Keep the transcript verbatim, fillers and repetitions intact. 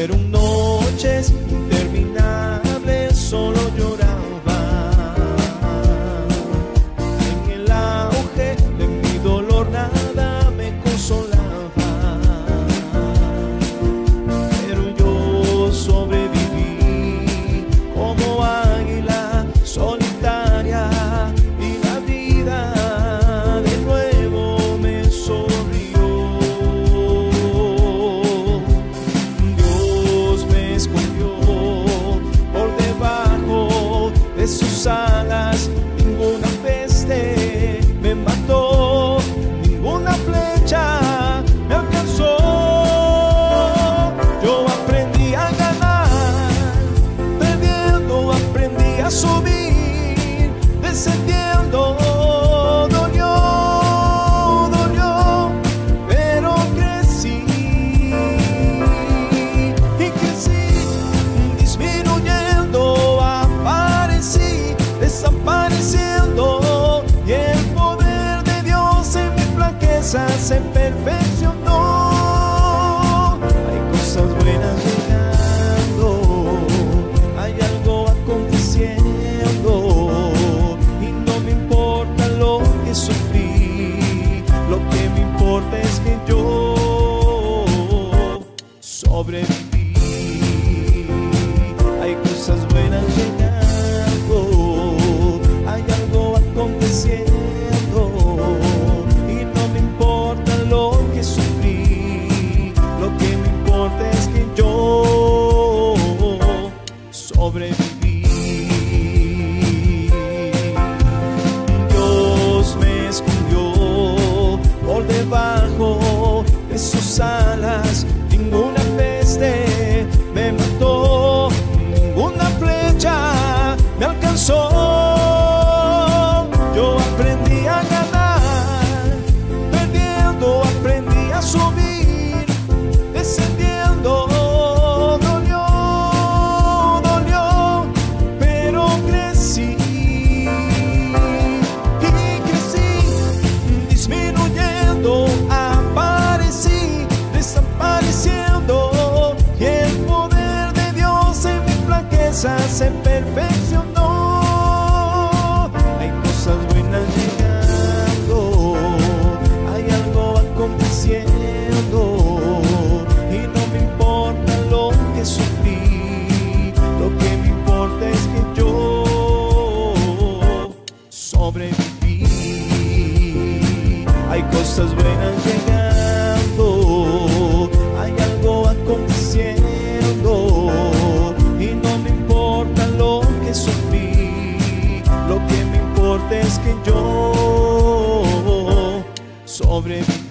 Fueron noches interminables, solo lloraba. En el auge de mi dolor nada me consolaba, pero yo sobreviví como águila solitaria, y la vida de nuevo me sonrió. Dios me escondió por debajo de sus alas, ninguna peste me mató, ninguna flecha me alcanzó. Yo aprendí a ganar, perdiendo aprendí a subir, descendiendo dolió, dolió, pero crecí y crecí, disminuyendo, aparecí, desapareciendo, y el poder de Dios en mi flaqueza se perfeccionó. Hay cosas buenas llegando, hay algo aconteciendo, y no me importa lo que sufrí, lo que me importa es que yo sobreviví. Hay cosas buenas llegando, hay algo aconteciendo, y no me importa lo que sufrí, lo que me importa es que yo sobreviví. Dios me escondió por debajo de sus alas, ninguna peste me mató, ninguna flecha me alcanzó. Yo aprendí a ganar, perdiendo aprendí a subir, descendiendo dolió, dolió, pero crecí y crecí, disminuyendo, aparecí, desapareciendo, y el poder de Dios en mi flaqueza se perfeccionó. Hay cosas buenas llegando, hay algo aconteciendo, y no me importa lo que sufrí, lo que me importa es que yo sobreviví. Hay cosas buenas llegando, hay algo aconteciendo, y no me importa lo que sufrí, lo que me importa es que yo sobreviví.